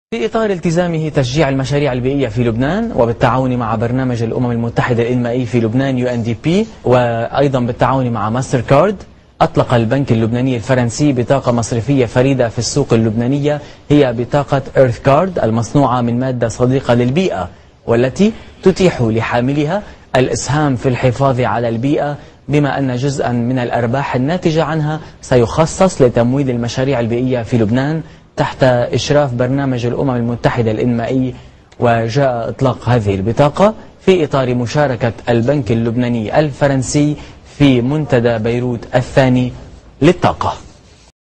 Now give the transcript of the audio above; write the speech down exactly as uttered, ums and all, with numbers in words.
في إطار التزامه تشجيع المشاريع البيئية في لبنان وبالتعاون مع برنامج الأمم المتحدة الإنمائي في لبنان يو إن دي بي وأيضا بالتعاون مع ماستر كارد، أطلق البنك اللبناني الفرنسي بطاقة مصرفية فريدة في السوق اللبنانية، هي بطاقة Earth Card المصنوعة من مادة صديقة للبيئة، والتي تتيح لحاملها الإسهام في الحفاظ على البيئة، بما أن جزءا من الأرباح الناتجة عنها سيخصص لتمويل المشاريع البيئية في لبنان تحت إشراف برنامج الأمم المتحدة الإنمائي. وجاء إطلاق هذه البطاقة في إطار مشاركة البنك اللبناني الفرنسي في منتدى بيروت الثاني للطاقة.